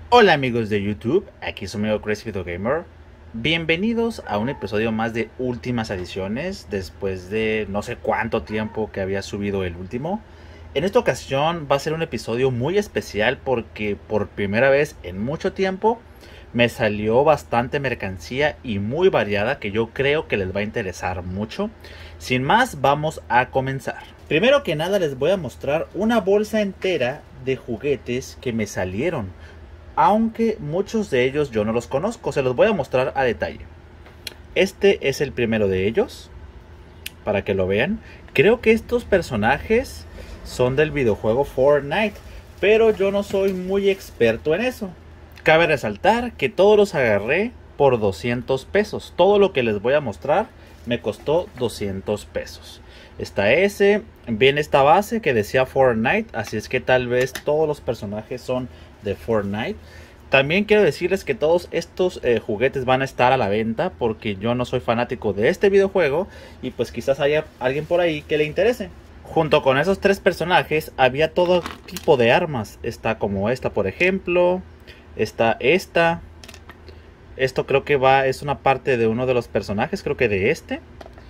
Hola amigos de YouTube, aquí su amigo Crazy Video Gamer. Bienvenidos a un episodio más de Últimas Ediciones, después de no sé cuánto tiempo que había subido el último. En esta ocasión va a ser un episodio muy especial porque por primera vez en mucho tiempo me salió bastante mercancía y muy variada que yo creo que les va a interesar mucho. Sin más, vamos a comenzar. Primero que nada les voy a mostrar una bolsa entera de juguetes que me salieron, aunque muchos de ellos yo no los conozco. Se los voy a mostrar a detalle. Este es el primero de ellos, para que lo vean. Creo que estos personajes son del videojuego Fortnite, pero yo no soy muy experto en eso. Cabe resaltar que todos los agarré por 200 pesos. Todo lo que les voy a mostrar me costó 200 pesos. Está ese, viene esta base que decía Fortnite, así es que tal vez todos los personajes son de Fortnite. También quiero decirles que todos estos juguetes van a estar a la venta porque yo no soy fanático de este videojuego y pues quizás haya alguien por ahí que le interese. Junto con esos tres personajes había todo tipo de armas. Está como esta, por ejemplo. Está esta. Esto creo que es una parte de uno de los personajes, creo que de este.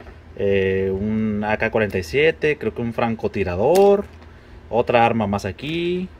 Un AK-47, creo que un francotirador. Otra arma más aquí.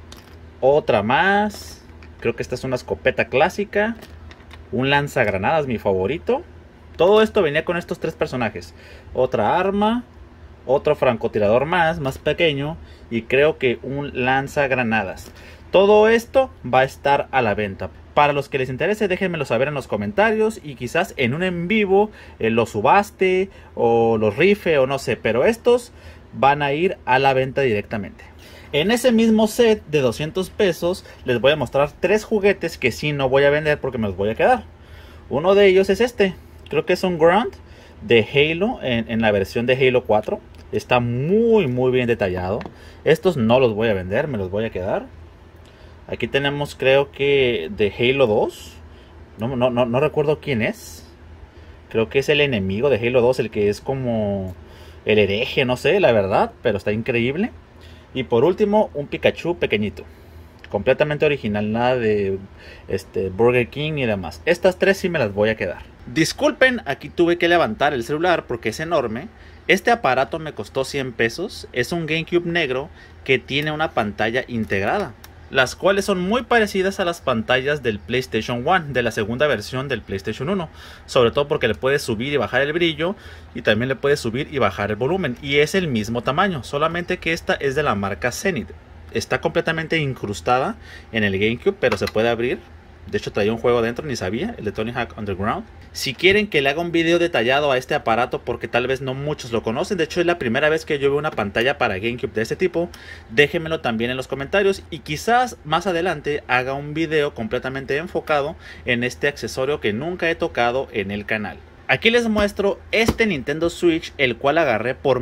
Otra más. Creo que esta es una escopeta clásica. Un lanzagranadas, mi favorito. Todo esto venía con estos tres personajes. Otra arma. Otro francotirador más pequeño. Y creo que un lanzagranadas. Todo esto va a estar a la venta. Para los que les interese, déjenmelo saber en los comentarios. Y quizás en un en vivo los subaste o los rife o no sé. Pero estos van a ir a la venta directamente. En ese mismo set de 200 pesos les voy a mostrar tres juguetes que sí no voy a vender porque me los voy a quedar. Uno de ellos es este. Creo que es un Grunt de Halo en la versión de Halo 4. Está muy bien detallado. Estos no los voy a vender, me los voy a quedar. Aquí tenemos creo que de Halo 2. No recuerdo quién es. Creo que es el enemigo de Halo 2, el que es como el hereje, no sé la verdad, pero está increíble. Y por último, un Pikachu pequeñito. Completamente original, nada de Burger King y demás. Estas tres sí me las voy a quedar. Disculpen, aquí tuve que levantar el celular porque es enorme. Este aparato me costó 100 pesos. Es un GameCube negro que tiene una pantalla integrada, las cuales son muy parecidas a las pantallas del PlayStation 1, de la segunda versión del PlayStation 1. Sobre todo porque le puedes subir y bajar el brillo y también le puedes subir y bajar el volumen. Y es el mismo tamaño, solamente que esta es de la marca Zenith. Está completamente incrustada en el GameCube, pero se puede abrir. De hecho traía un juego dentro, ni sabía, el de Tony Hawk Underground. Si quieren que le haga un video detallado a este aparato, porque tal vez no muchos lo conocen, de hecho es la primera vez que yo veo una pantalla para GameCube de este tipo, déjenmelo también en los comentarios y quizás más adelante haga un video completamente enfocado en este accesorio que nunca he tocado en el canal. Aquí les muestro este Nintendo Switch, el cual agarré por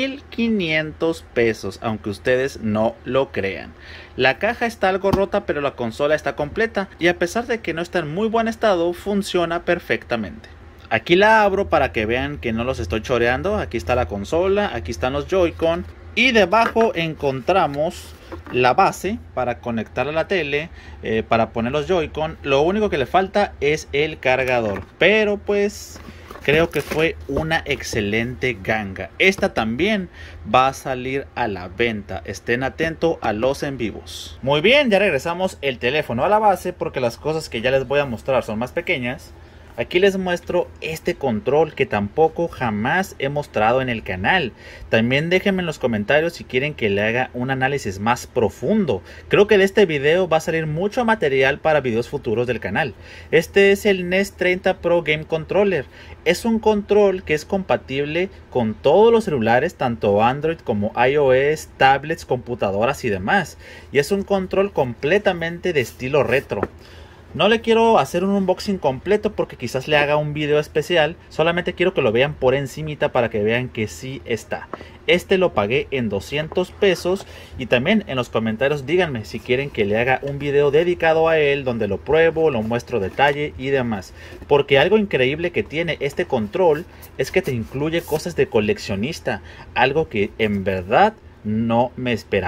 1500 pesos, aunque ustedes no lo crean. La caja está algo rota, pero la consola está completa y a pesar de que no está en muy buen estado, funciona perfectamente. Aquí la abro para que vean que no los estoy choreando. Aquí está la consola, aquí están los Joy-Con y debajo encontramos la base para conectar a la tele, para poner los Joy-Con. Lo único que le falta es el cargador, pero pues creo que fue una excelente ganga. Esta también va a salir a la venta. Estén atentos a los en vivos. Muy bien, ya regresamos el teléfono a la base porque las cosas que ya les voy a mostrar son más pequeñas. Aquí les muestro este control que tampoco jamás he mostrado en el canal. También déjenme en los comentarios si quieren que le haga un análisis más profundo. Creo que de este video va a salir mucho material para videos futuros del canal. Este es el NES 30 Pro Game Controller. Es un control que es compatible con todos los celulares, tanto Android como iOS, tablets, computadoras y demás. Y es un control completamente de estilo retro. No le quiero hacer un unboxing completo porque quizás le haga un video especial. Solamente quiero que lo vean por encimita para que vean que sí está. Este lo pagué en 200 pesos. Y también en los comentarios díganme si quieren que le haga un video dedicado a él, donde lo pruebo, lo muestro detalle y demás. Porque algo increíble que tiene este control es que te incluye cosas de coleccionista. Algo que en verdad no me esperaba.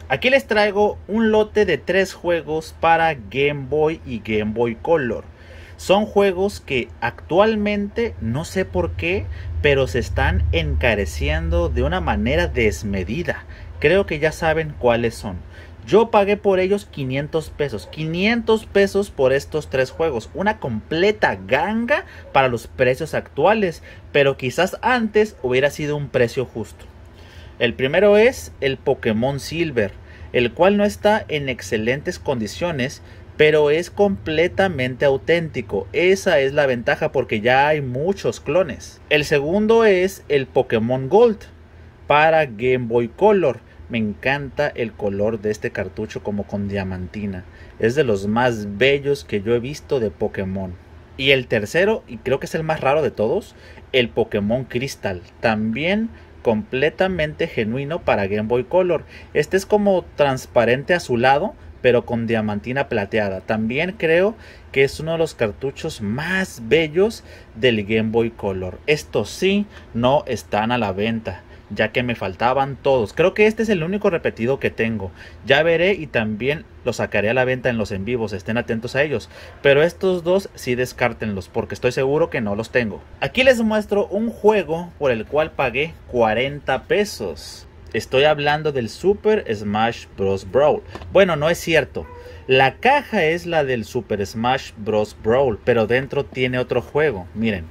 Aquí les traigo un lote de 3 juegos para Game Boy y Game Boy Color. Son juegos que actualmente no sé por qué, pero se están encareciendo de una manera desmedida. Creo que ya saben cuáles son. Yo pagué por ellos 500 pesos. 500 pesos por estos 3 juegos. Una completa ganga para los precios actuales, pero quizás antes hubiera sido un precio justo. El primero es el Pokémon Silver, el cual no está en excelentes condiciones, pero es completamente auténtico. Esa es la ventaja porque ya hay muchos clones. El segundo es el Pokémon Gold para Game Boy Color. Me encanta el color de este cartucho como con diamantina. Es de los más bellos que yo he visto de Pokémon. Y el tercero, y creo que es el más raro de todos, el Pokémon Crystal. También completamente genuino para Game Boy Color. Este es como transparente azulado, pero con diamantina plateada. También creo que es uno de los cartuchos más bellos del Game Boy Color. Estos sí no están a la venta, ya que me faltaban todos. Creo que este es el único repetido que tengo. Ya veré y también los sacaré a la venta en los en vivos, estén atentos a ellos. Pero estos dos sí descártenlos, porque estoy seguro que no los tengo. Aquí les muestro un juego por el cual pagué 40 pesos. Estoy hablando del Super Smash Bros. Brawl. Bueno, no es cierto. La caja es la del Super Smash Bros. Brawl, pero dentro tiene otro juego. Miren,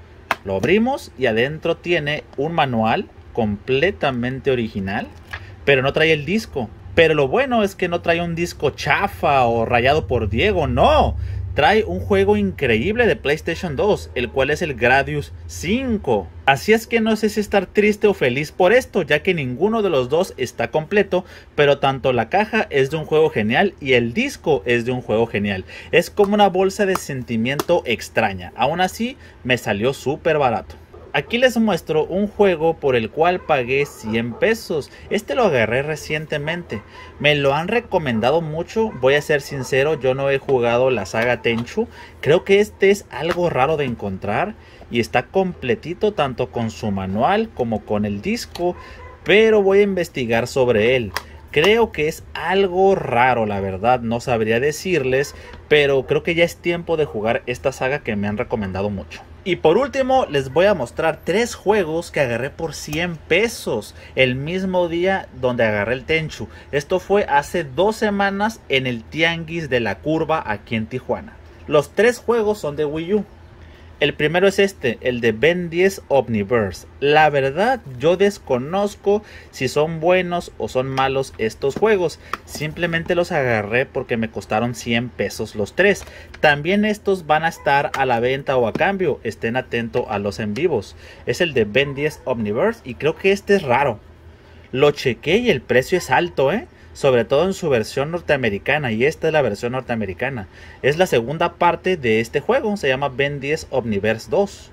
lo abrimos y adentro tiene un manual completamente original, pero no trae el disco. Pero lo bueno es que no trae un disco chafa o rayado por Diego, no. Trae un juego increíble de PlayStation 2, el cual es el Gradius 5. Así es que no sé si estar triste o feliz por esto, ya que ninguno de los dos está completo, pero tanto la caja es de un juego genial y el disco es de un juego genial. Es como una bolsa de sentimiento extraña. Aún así, me salió súper barato. Aquí les muestro un juego por el cual pagué 100 pesos. Este lo agarré recientemente. Me lo han recomendado mucho. Voy a ser sincero, yo no he jugado la saga Tenchu. Creo que este es algo raro de encontrar. Y está completito tanto con su manual como con el disco. Pero voy a investigar sobre él. Creo que es algo raro, la verdad. No sabría decirles. Pero creo que ya es tiempo de jugar esta saga que me han recomendado mucho. Y por último les voy a mostrar 3 juegos que agarré por 100 pesos el mismo día donde agarré el Tenchu. Esto fue hace 2 semanas en el Tianguis de la Curva aquí en Tijuana. Los 3 juegos son de Wii U. El primero es este, el de Ben 10 Omniverse. La verdad, yo desconozco si son buenos o son malos estos juegos. Simplemente los agarré porque me costaron 100 pesos los 3. También estos van a estar a la venta o a cambio. Estén atentos a los en vivos. Es el de Ben 10 Omniverse y creo que este es raro. Lo chequé y el precio es alto, sobre todo en su versión norteamericana, y esta es la versión norteamericana. Es la segunda parte de este juego, se llama Ben 10 Omniverse 2.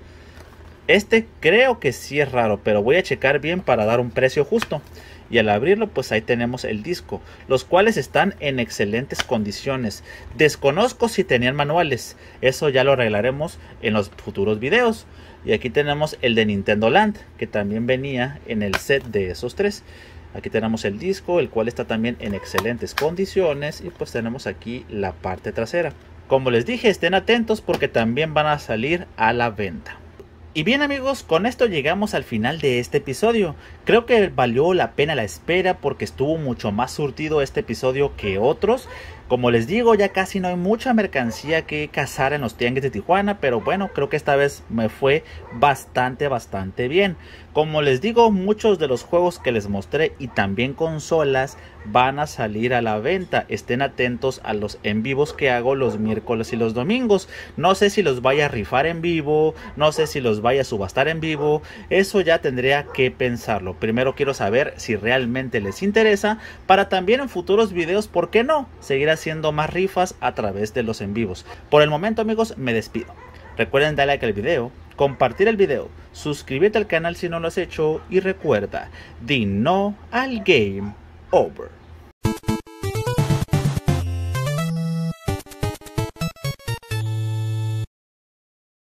Este creo que sí es raro, pero voy a checar bien para dar un precio justo. Y al abrirlo, pues ahí tenemos el disco, los cuales están en excelentes condiciones. Desconozco si tenían manuales, eso ya lo arreglaremos en los futuros videos. Y aquí tenemos el de Nintendo Land, que también venía en el set de esos 3. Aquí tenemos el disco, el cual está también en excelentes condiciones. Y pues tenemos aquí la parte trasera. Como les dije, estén atentos porque también van a salir a la venta. Y bien amigos, con esto llegamos al final de este episodio. Creo que valió la pena la espera porque estuvo mucho más surtido este episodio que otros. Como les digo, ya casi no hay mucha mercancía que cazar en los tianguis de Tijuana, pero bueno, creo que esta vez me fue bastante bien. Como les digo, muchos de los juegos que les mostré y también consolas van a salir a la venta. Estén atentos a los en vivos que hago los miércoles y los domingos. No sé si los vaya a rifar en vivo, no sé si los vaya a subastar en vivo. Eso ya tendría que pensarlo. Primero quiero saber si realmente les interesa, para también en futuros videos, ¿por qué no?, seguir haciendo más rifas a través de los en vivos. Por el momento amigos, me despido. Recuerden darle like al video, compartir el video, suscribirte al canal si no lo has hecho y recuerda, di no al game over.